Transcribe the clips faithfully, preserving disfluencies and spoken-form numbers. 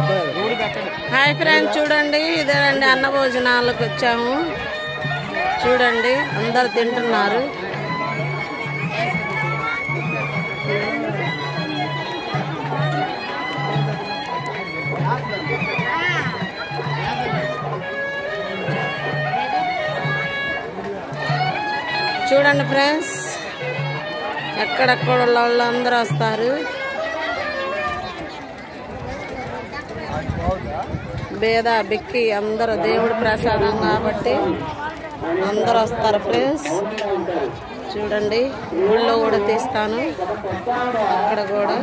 Hi friends, చూడండి ఇదేనండి అన్న భోజనాలకు వచ్చాము. చూడండి అందరు తింటున్నారు. చూడండి ఫ్రెండ్స్, ఎక్కడెక్కడ వాళ్ళందరూ వస్తారు. బేద బిక్కి అందరూ దేవుడి ప్రసాదం కాబట్టి అందరూ వస్తారు ఫ్రెండ్స్. చూడండి ఊళ్ళో కూడా తీస్తాను, అక్కడ కూడా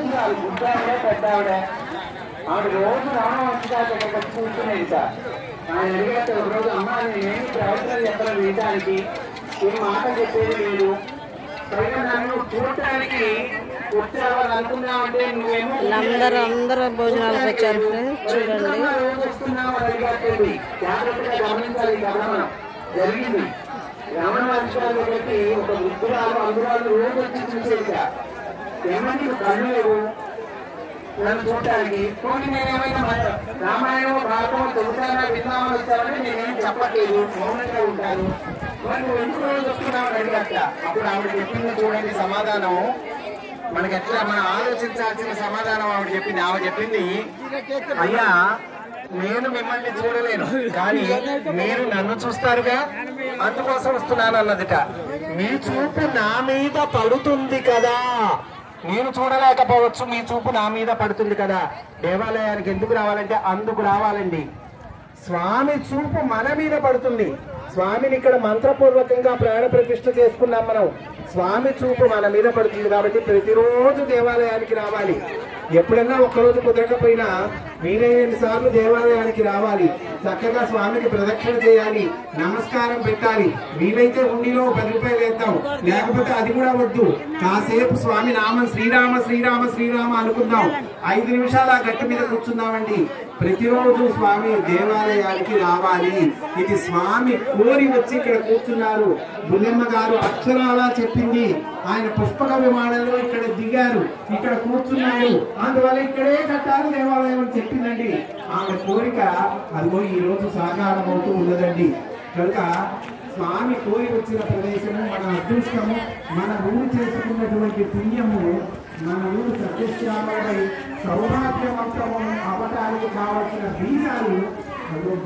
అందరూ అందరూ భోజనాలకు వచ్చారు ఫ్రెండ్స్. చూడండి నన్ను చూడటానికి రామాయణం భారతం చెబుతానా విన్నామని వచ్చామని నేనేం చెప్పట్లేదు, మౌనంగా ఉంటాను. నువ్వు ఎందుకు రోజు వస్తున్నావు అడిగట. అప్పుడు ఆవిడ చెప్పింది చూడండి సమాధానం. మనకి ఎట్లా మనం ఆలోచించాల్సిన సమాధానం ఆవిడ చెప్పింది. ఆవిడ చెప్పింది, అయ్యా నేను మిమ్మల్ని చూడలేను, కానీ మీరు నన్ను చూస్తారుగా, అందుకోసం వస్తున్నాను అన్నదిట. మీ చూపు నా మీద పడుతుంది కదా, నేను చూడలేకపోవచ్చు, మీ చూపు నా మీద పడుతుంది కదా. దేవాలయానికి ఎందుకు రావాలంటే అందుకు రావాలండి. స్వామి చూపు మన మీద పడుతుంది. స్వామిని ఇక్కడ మంత్రపూర్వకంగా ప్రాణ ప్రతిష్ఠ చేసుకున్నాం మనం. స్వామి చూపు మన మీద పడుతుంది కాబట్టి ప్రతిరోజు దేవాలయానికి రావాలి. ఎప్పుడన్నా ఒక్కరోజు కుదరకపోయినా వీలైన సార్లు దేవాలయానికి రావాలి. చక్కగా స్వామికి ప్రదక్షిణ చేయాలి, నమస్కారం పెట్టాలి. వీలైతే ఉండిలో పది రూపాయలు వేద్దాం, లేకపోతే అది కూడా వద్దు. కాసేపు స్వామి నామం శ్రీరామ శ్రీరామ శ్రీరామ అనుకుందాం. ఐదు నిమిషాలు ఆ గట్టు మీద కూర్చుందామండి. ప్రతిరోజు స్వామి దేవాలయానికి రావాలి. ఇది స్వామి కోరి వచ్చి ఇక్కడ కూర్చున్నారు. బుల్లెమ్మ గారు అక్షరాలా చెప్పింది. ఆయన పుష్పక విమానంలో ఇక్కడ దిగారు, ఇక్కడ కూర్చున్నారు. అందువల్ల ఇక్కడే కట్టాలి దేవాలయం అని చెప్పిందండి. ఆమె కోరిక అదిగో ఈ రోజు సాకారం అవుతూ ఉన్నదండి. కనుక స్వామి కోరి వచ్చిన ప్రదేశము మన అదృష్టము, మన ఊరు చేసుకున్నటువంటి పుణ్యము, మన ఊరు సత్యశ్యామలై సౌభాగ్యవంతము అవటానికి కావలసిన బీజాలు